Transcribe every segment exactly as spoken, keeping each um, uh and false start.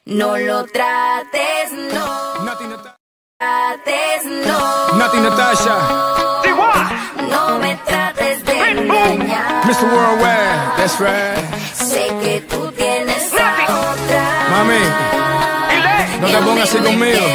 No lo trates, no. Nati Natasha. Trates, no. Nati Natasha. No me trates de engañar. mister Worldwide, that's right. Sé que tú tienes a otra. Mami, no te pongas así conmigo.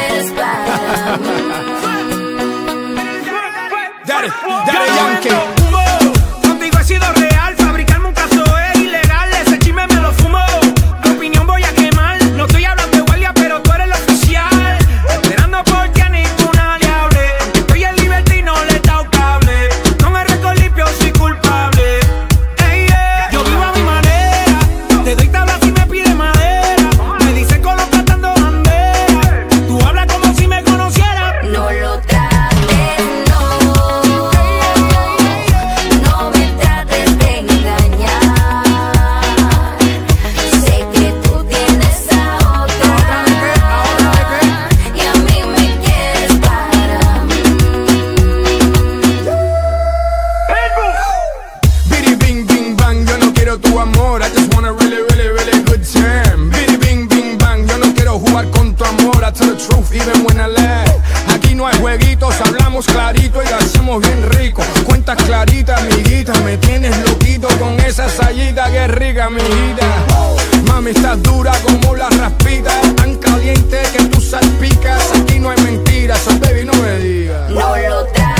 Dale, dale, Yankee. Contigo he sido real, fabricarme un caso es ilegal. Ese chisme me lo fumo, tu opinión voy a quemar. No estoy hablando de guardia, pero tú eres el oficial. Esperando porque a ninguna le hable. Estoy en libertad y no le he dado cable. Con el récord limpio soy culpable. Hey, yeah. Yo vivo a mi manera, te doy tabla si me pide madera. Me dicen colocando bandera. Tú hablas como si me conocieras. No lo trates. Tu amor, I just want a really, really, really good time. Biddy bing, bing, bang, yo no quiero jugar con tu amor. I tell the truth even when I lie. Aquí no hay jueguitos, hablamos clarito y lo hacemos bien rico. Cuentas claritas, amiguita, me tienes loquito con esa sayita que es rica, amiguita. Mami, estás dura como la raspita, tan caliente que tú salpicas. Aquí no hay mentiras, so baby, no me digas. No lo trates.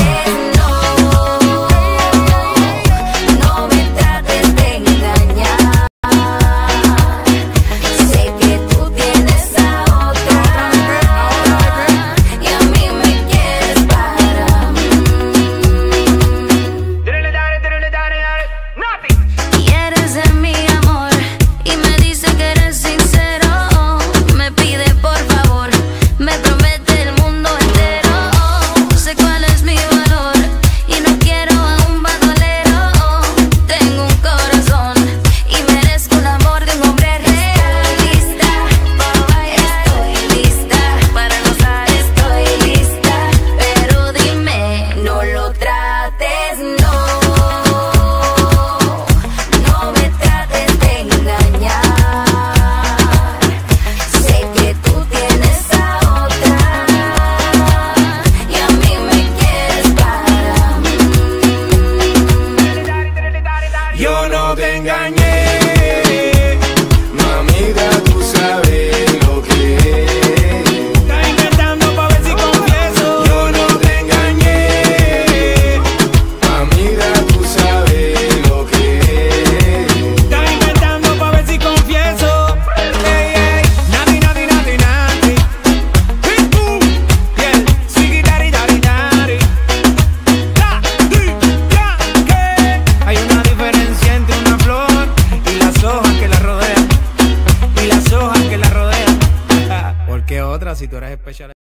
Yo no te engañé, mamita, tú sabes lo que es. Estás inventando pa' ver si confieso. Yo no te engañé, mamita, tú sabes lo que es. Estás inventando pa' ver si confieso. Ey, ey, nati, nati, nati, nati. Hey, boom, yeah, sigi, dari, dari, dari. Da, di, ya, que hay una diferencia entre una flor y las hojas que la rodean, y las hojas que la rodean. Porque otra, si tú eres especial.